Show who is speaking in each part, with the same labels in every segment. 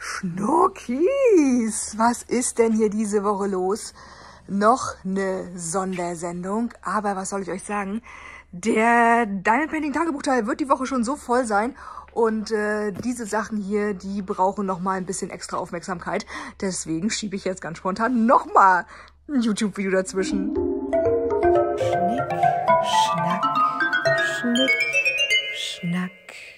Speaker 1: Schnuckis, was ist denn hier diese Woche los? Noch eine Sondersendung, aber was soll ich euch sagen? Der Diamond Painting Tagebuchteil wird die Woche schon so voll sein und diese Sachen hier, die brauchen noch mal ein bisschen extra Aufmerksamkeit. Deswegen schiebe ich jetzt ganz spontan noch mal ein YouTube-Video dazwischen. Schnick, schnack, schnick, schnack.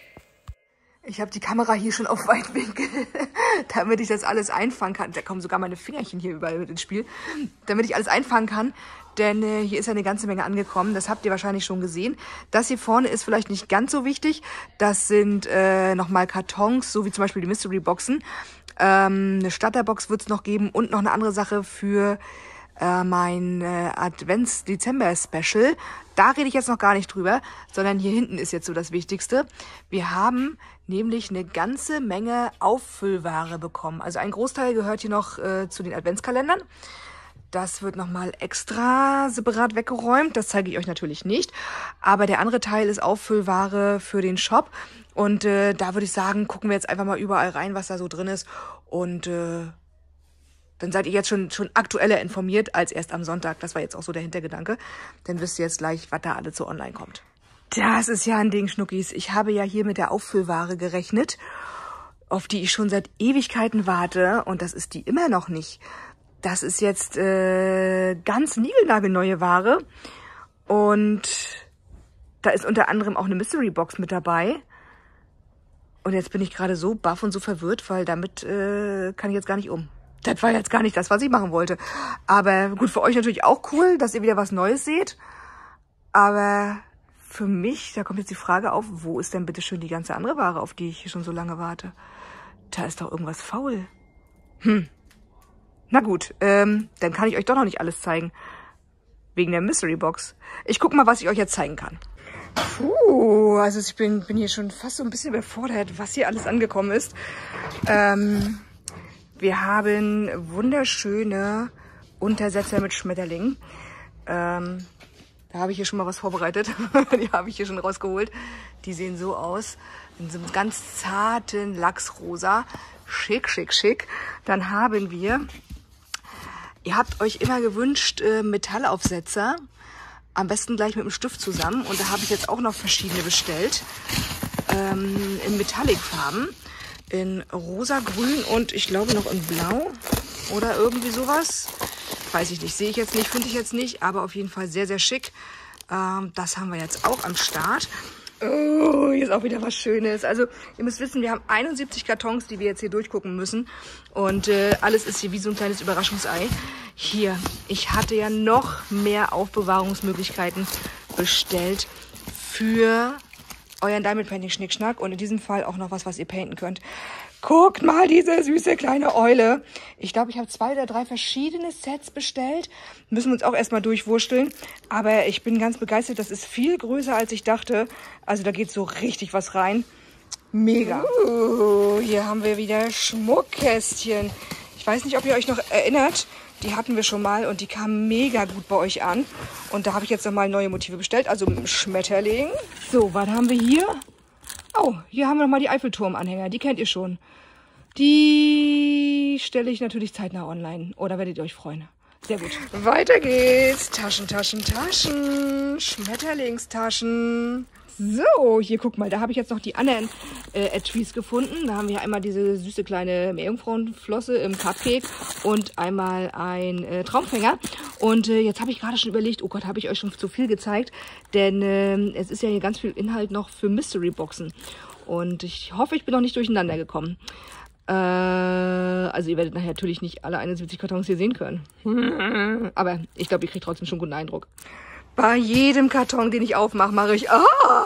Speaker 1: Ich habe die Kamera hier schon auf Weitwinkel, damit ich das alles einfangen kann. Da kommen sogar meine Fingerchen hier überall mit ins Spiel. Damit ich alles einfangen kann, denn hier ist ja eine ganze Menge angekommen. Das habt ihr wahrscheinlich schon gesehen. Das hier vorne ist vielleicht nicht ganz so wichtig. Das sind nochmal Kartons, so wie zum Beispiel die Mystery Boxen. Eine Starterbox wird es noch geben und noch eine andere Sache für mein Advents-Dezember-Special. Da rede ich jetzt noch gar nicht drüber, sondern hier hinten ist jetzt so das Wichtigste. Wir haben nämlich eine ganze Menge Auffüllware bekommen. Also ein Großteil gehört hier noch zu den Adventskalendern. Das wird nochmal extra separat weggeräumt. Das zeige ich euch natürlich nicht. Aber der andere Teil ist Auffüllware für den Shop. Und da würde ich sagen, gucken wir jetzt einfach mal überall rein, was da so drin ist. Und dann seid ihr jetzt schon aktueller informiert als erst am Sonntag. Das war jetzt auch so der Hintergedanke. Dann wisst ihr jetzt gleich, was da alles so online kommt. Das ist ja ein Ding, Schnuckis. Ich habe ja hier mit der Auffüllware gerechnet, auf die ich schon seit Ewigkeiten warte. Und das ist die immer noch nicht. Das ist jetzt ganz niegelnagelneue Ware. Und da ist unter anderem auch eine Mystery Box mit dabei. Und jetzt bin ich gerade so baff und so verwirrt, weil damit kann ich jetzt gar nicht um. Das war jetzt gar nicht das, was ich machen wollte. Aber gut, für euch natürlich auch cool, dass ihr wieder was Neues seht. Aber für mich, da kommt jetzt die Frage auf, wo ist denn bitte schön die ganze andere Ware, auf die ich hier schon so lange warte? Da ist doch irgendwas faul. Na gut, dann kann ich euch doch noch nicht alles zeigen. Wegen der Mystery Box. Ich gucke mal, was ich euch jetzt zeigen kann. Puh, also ich bin hier schon fast so ein bisschen überfordert, was hier alles angekommen ist. Wir haben wunderschöne Untersetzer mit Schmetterlingen. Da habe ich hier schon mal was vorbereitet. Die habe ich hier schon rausgeholt. Die sehen so aus. In so einem ganz zarten Lachsrosa. Schick, schick, schick. Dann haben wir, ihr habt euch immer gewünscht, Metallaufsetzer. Am besten gleich mit dem Stift zusammen. Und da habe ich jetzt auch noch verschiedene bestellt. In Metallic-Farben. In rosa, grün und ich glaube noch in blau oder irgendwie sowas. Weiß ich nicht, sehe ich jetzt nicht, finde ich jetzt nicht, aber auf jeden Fall sehr, sehr schick. Das haben wir jetzt auch am Start. Oh, hier ist auch wieder was Schönes. Also ihr müsst wissen, wir haben 71 Kartons, die wir jetzt hier durchgucken müssen. Und alles ist hier wie so ein kleines Überraschungsei. Hier, ich hatte ja noch mehr Aufbewahrungsmöglichkeiten bestellt für euren Diamond Painting Schnickschnack und in diesem Fall auch noch was ihr painten könnt. Guckt mal diese süße kleine Eule. Ich glaube, ich habe 2 oder 3 verschiedene Sets bestellt. Müssen wir uns auch erstmal durchwursteln. Aber ich bin ganz begeistert. Das ist viel größer, als ich dachte. Also da geht so richtig was rein. Mega. Hier haben wir wieder Schmuckkästchen. Ich weiß nicht, ob ihr euch noch erinnert. Die hatten wir schon mal und die kamen mega gut bei euch an. Und da habe ich jetzt nochmal neue Motive bestellt. Also mit dem Schmetterling. So, was haben wir hier? Oh, hier haben wir nochmal die Eiffelturm-Anhänger. Die kennt ihr schon. Die stelle ich natürlich zeitnah online. Oder werdet ihr euch freuen. Sehr gut. Weiter geht's. Taschen, Taschen, Taschen. Schmetterlingstaschen. So, hier guck mal, da habe ich jetzt noch die anderen Etchries gefunden. Da haben wir einmal diese süße kleine Meerjungfrauenflosse im Cupcake und einmal ein Traumfänger. Und jetzt habe ich gerade schon überlegt, oh Gott, habe ich euch schon zu viel gezeigt, denn es ist ja hier ganz viel Inhalt noch für Mystery Boxen. Und ich hoffe, ich bin noch nicht durcheinander gekommen. Also ihr werdet nachher natürlich nicht alle 71 Kartons hier sehen können. Aber ich glaube, ihr kriegt trotzdem schon einen guten Eindruck. Bei jedem Karton, den ich aufmache, mache ich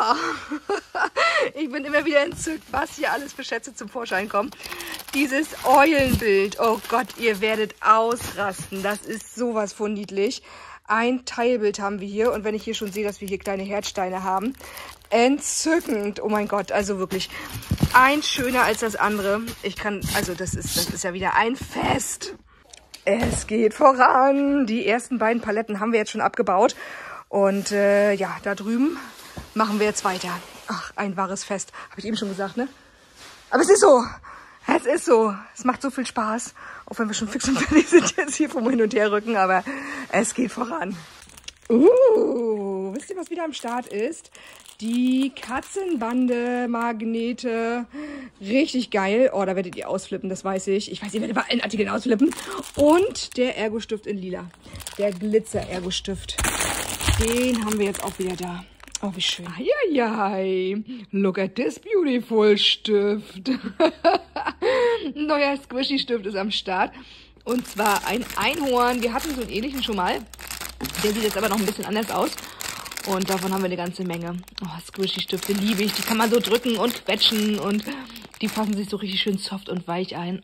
Speaker 1: ich bin immer wieder entzückt, was hier alles für Schätze zum Vorschein kommen. Dieses Eulenbild, oh Gott, ihr werdet ausrasten. Das ist sowas von niedlich. Ein Teilbild haben wir hier und wenn ich hier schon sehe, dass wir hier kleine Herzsteine haben, entzückend. Oh mein Gott, also wirklich ein schöner als das andere. Das ist ja wieder ein Fest. Es geht voran. Die ersten beiden Paletten haben wir jetzt schon abgebaut. Und ja, da drüben machen wir jetzt weiter. Ach, ein wahres Fest. Habe ich eben schon gesagt, ne? Aber es ist so. Es ist so. Es macht so viel Spaß. Auch wenn wir schon fix und fertig sind jetzt hier vom Hin- und Herrücken. Aber es geht voran. Wisst ihr, was wieder am Start ist? Die Katzenbande-Magnete. Richtig geil. Oh, da werdet ihr ausflippen, das weiß ich. Ich weiß, ihr werdet bei allen Artikeln ausflippen. Und der Ergo-Stift in lila. Der Glitzer-Ergo-Stift. Den haben wir jetzt auch wieder da. Oh, wie schön. Eieiei. Look at this beautiful Stift. Neuer Squishy-Stift ist am Start. Und zwar ein Einhorn. Wir hatten so einen ähnlichen schon mal. Der sieht jetzt aber noch ein bisschen anders aus. Und davon haben wir eine ganze Menge. Oh, Squishy-Stifte liebe ich. Die kann man so drücken und quetschen. Und die fassen sich so richtig schön soft und weich an.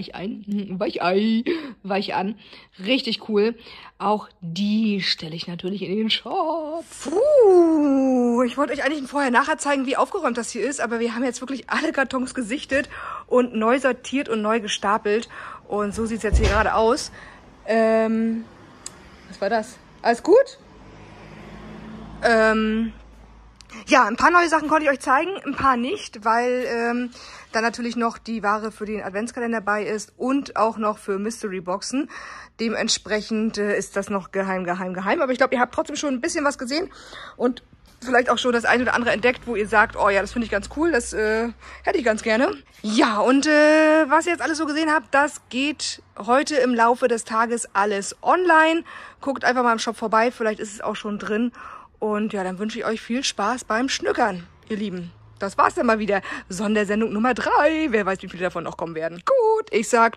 Speaker 1: Richtig cool. Auch die stelle ich natürlich in den Shop. Ich wollte euch eigentlich vorher-nachher zeigen, wie aufgeräumt das hier ist. Aber wir haben jetzt wirklich alle Kartons gesichtet und neu sortiert und neu gestapelt. Und so sieht es jetzt hier gerade aus. Was war das? Alles gut? Ja, ein paar neue Sachen konnte ich euch zeigen, ein paar nicht, weil dann natürlich noch die Ware für den Adventskalender bei ist und auch noch für Mystery Boxen. Dementsprechend ist das noch geheim. Aber ich glaube, ihr habt trotzdem schon ein bisschen was gesehen und vielleicht auch schon das eine oder andere entdeckt, wo ihr sagt, oh ja, das finde ich ganz cool, das hätte ich ganz gerne. Ja, und was ihr jetzt alles so gesehen habt, das geht heute im Laufe des Tages alles online. Guckt einfach mal im Shop vorbei, vielleicht ist es auch schon drin. Und ja, dann wünsche ich euch viel Spaß beim Schmückern, ihr Lieben. Das war's dann mal wieder. Sondersendung Nummer 3. Wer weiß, wie viele davon noch kommen werden. Gut, ich sag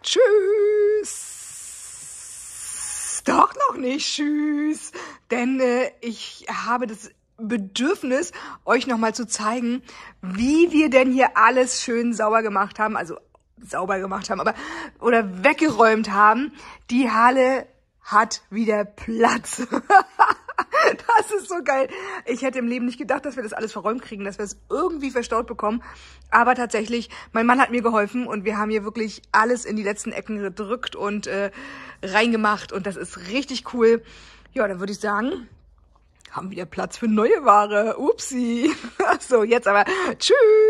Speaker 1: tschüss. Doch noch nicht tschüss. Denn ich habe das Bedürfnis, euch nochmal zu zeigen, wie wir denn hier alles schön sauber gemacht haben. Also sauber gemacht haben, aber oder weggeräumt haben. Die Halle hat wieder Platz. Das ist so geil. Ich hätte im Leben nicht gedacht, dass wir das alles verräumt kriegen, dass wir es irgendwie verstaut bekommen. Aber tatsächlich, mein Mann hat mir geholfen und wir haben hier wirklich alles in die letzten Ecken gedrückt und reingemacht. Und das ist richtig cool. Ja, dann würde ich sagen, haben wieder Platz für neue Ware. Upsi. So, jetzt aber tschüss.